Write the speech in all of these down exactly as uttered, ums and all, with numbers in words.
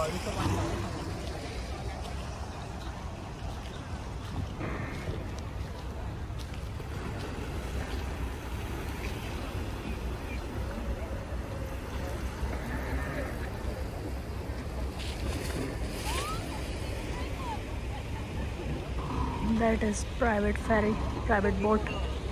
That is private ferry, private boat.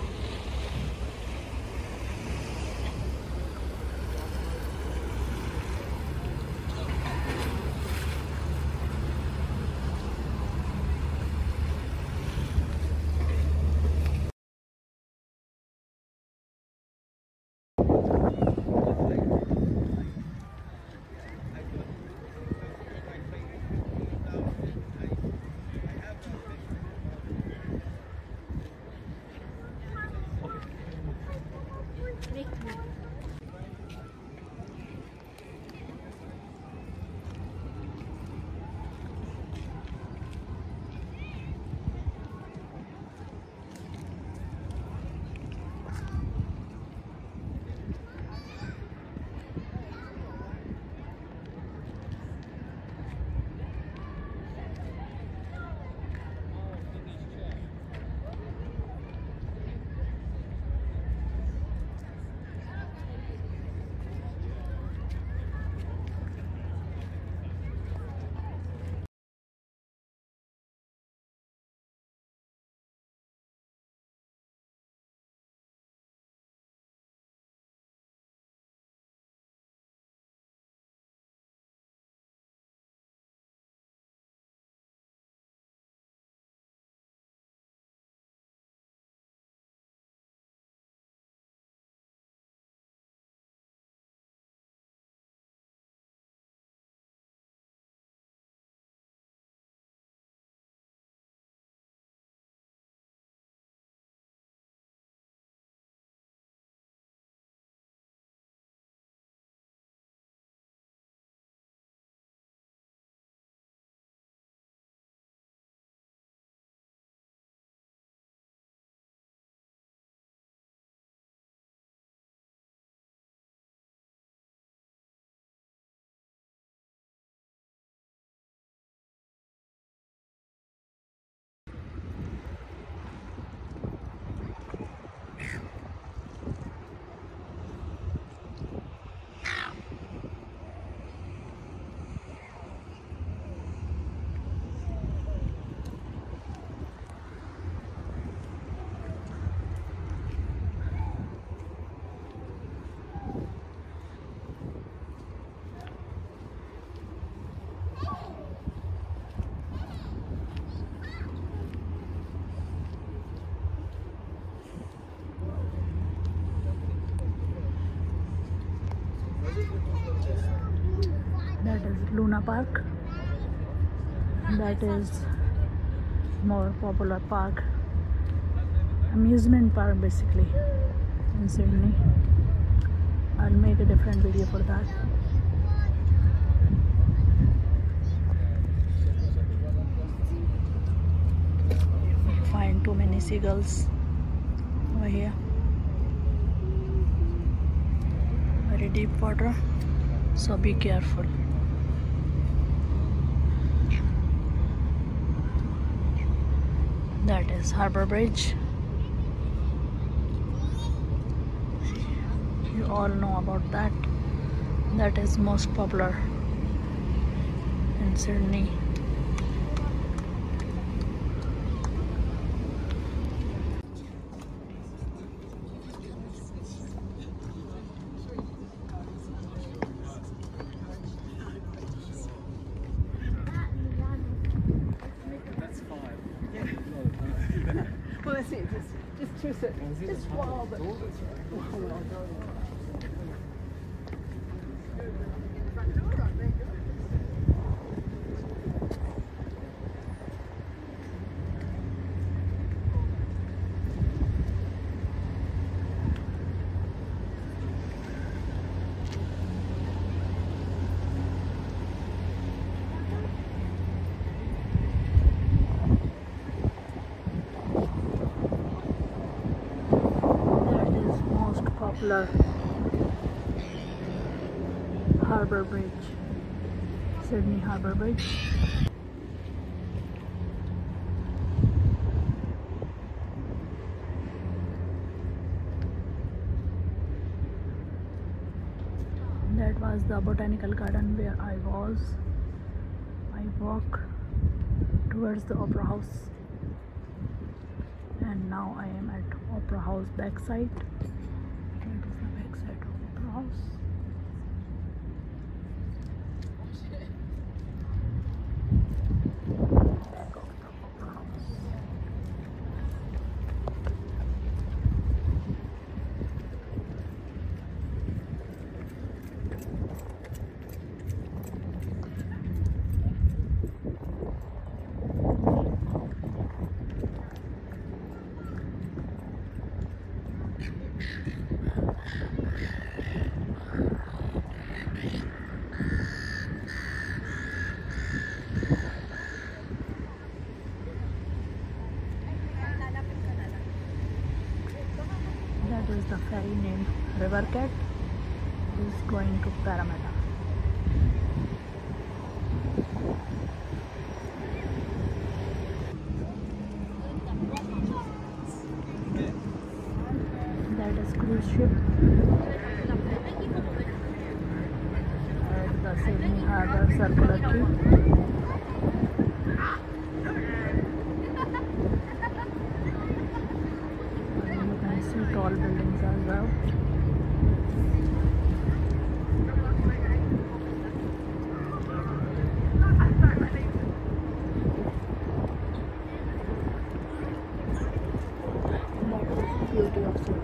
That is Luna Park. That is more popular park, amusement park basically in Sydney. I'll make a different video for that. Find too many seagulls over here. Very deep water, so be careful. That is Harbour Bridge. You all know about that. That is most popular in Sydney. Well, that's it. Just, just twist it. Just swallow it. Harbour Bridge, Sydney Harbour Bridge. That was the Botanical Garden where I was. I walk towards the Opera House, and now I am at Opera House backside. That is the backside of Opera House. Back of the Opera House. That is the ferry named River Cat. It is going to Parramatta. That is cruise ship at the Sydney Harbour Circular Quay. You can see tall buildings as well. That is the beauty of Sydney.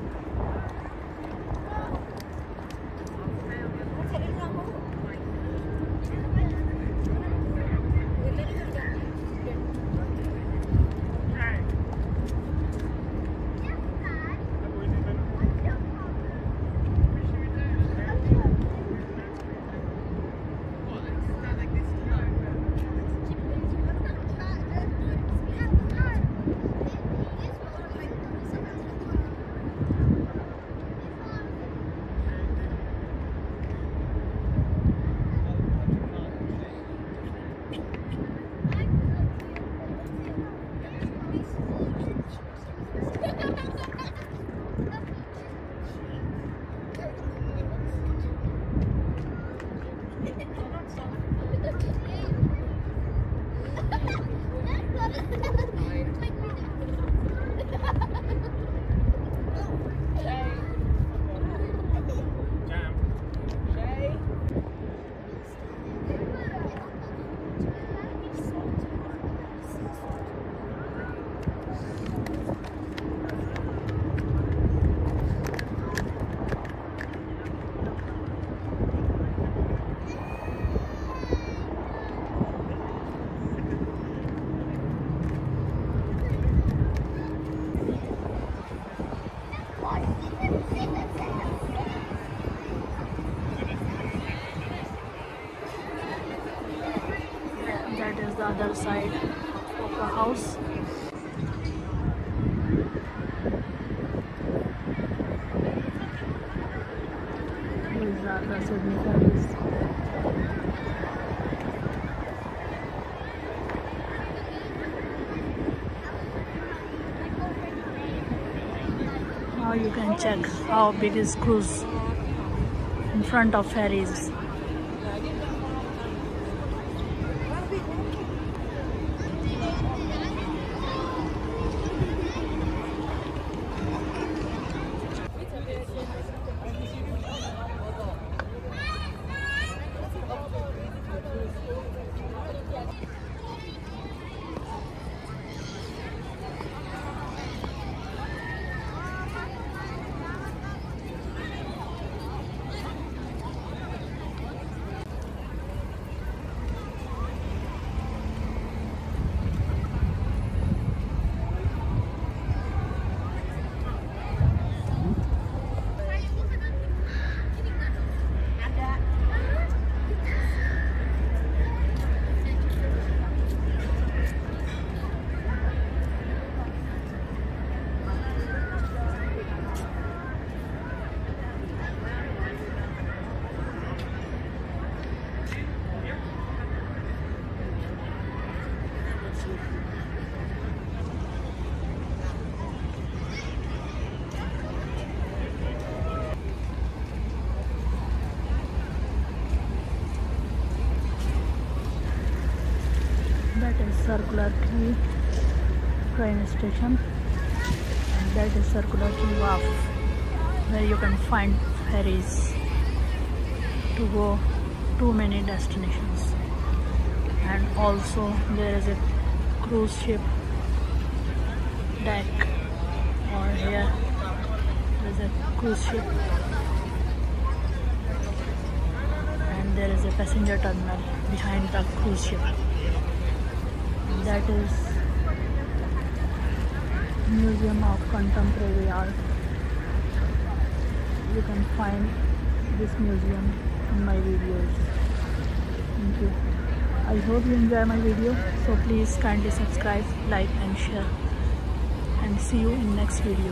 That is the other side of Opera House. These are the Sydney ferries. Now you can check how big is cruise in front of ferries. That is Circular Quay train station, and that is Circular Quay Wharf, where you can find ferries to go to many destinations. And also there is a cruise ship deck, or here there is a cruise ship, and there is a passenger terminal behind the cruise ship. That is Museum of Contemporary Art. You can find this museum in my videos. Thank you. I hope you enjoy my video, so please kindly subscribe, like and share, and see you in next video.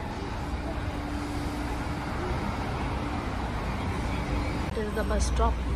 This is the bus stop.